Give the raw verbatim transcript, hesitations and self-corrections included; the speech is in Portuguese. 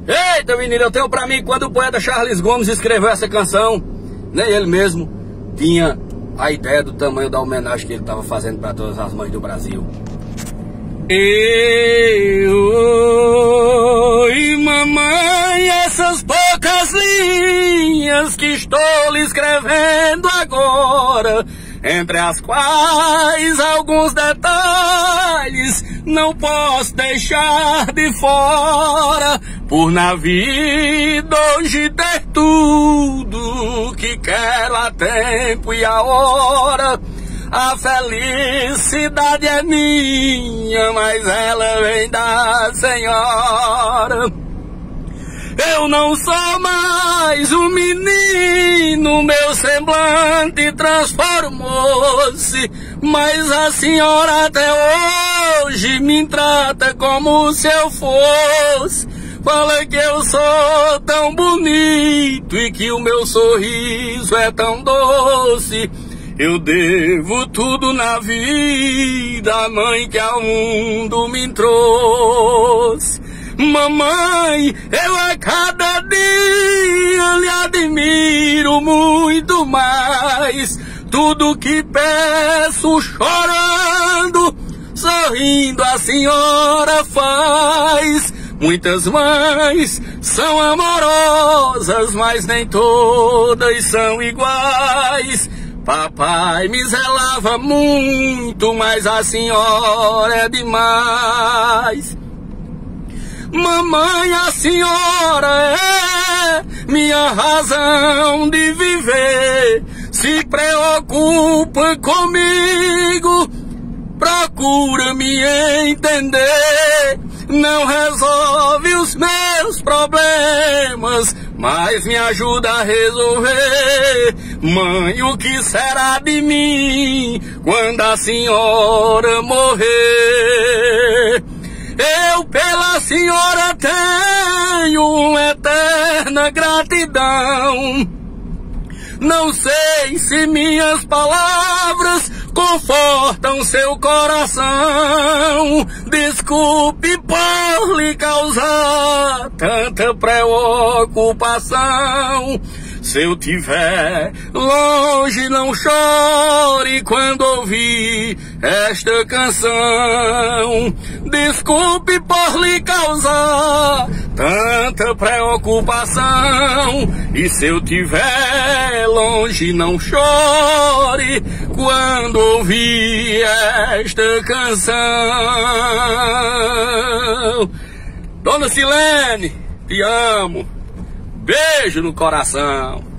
Eita, menino, eu tenho pra mim que quando o poeta Charles Gomes escreveu essa canção, nem ele mesmo tinha a ideia do tamanho da homenagem que ele estava fazendo para todas as mães do Brasil. Oi, mamãe, essas poucas linhas que estou lhe escrevendo agora, entre as quais alguns detalhes não posso deixar de fora, por na vida hoje ter tudo que quero a tempo e a hora. A felicidade é minha, mas ela vem da Senhora. Eu não sou mais um menino, meu semblante transformou-se, mas a senhora até hoje me trata como se eu fosse. Fala que eu sou tão bonito e que o meu sorriso é tão doce. Eu devo tudo na vida à mãe que ao mundo me trouxe. Mamãe, eu a cada dia lhe admiro muito mais. Tudo que peço chorando, sorrindo a senhora faz. Muitas mães são amorosas, mas nem todas são iguais. Papai me zelava muito, mas a senhora é demais. Mamãe, a senhora é minha razão de viver. Se preocupa comigo, procura me entender. Não resolve os meus problemas, mas me ajuda a resolver. Mãe, o que será de mim quando a senhora morrer? Eu pela senhora tenho uma eterna gratidão. Não sei se minhas palavras confortam seu coração. Desculpe por lhe causar tanta preocupação. Se eu tiver longe, não chore quando ouvir esta canção. Desculpe por lhe causar tanta preocupação. E se eu tiver longe, não chore quando ouvir esta canção. Dona Silene, te amo. Beijo no coração.